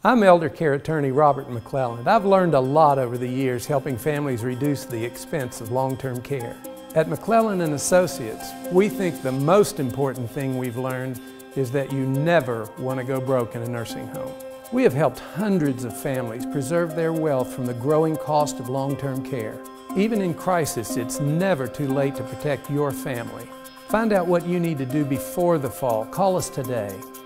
I'm elder care attorney Robert McClelland. I've learned a lot over the years helping families reduce the expense of long-term care. At McClelland & Associates, we think the most important thing we've learned is that you never want to go broke in a nursing home. We have helped hundreds of families preserve their wealth from the growing cost of long-term care. Even in crisis, it's never too late to protect your family. Find out what you need to do before the fall. Call us today.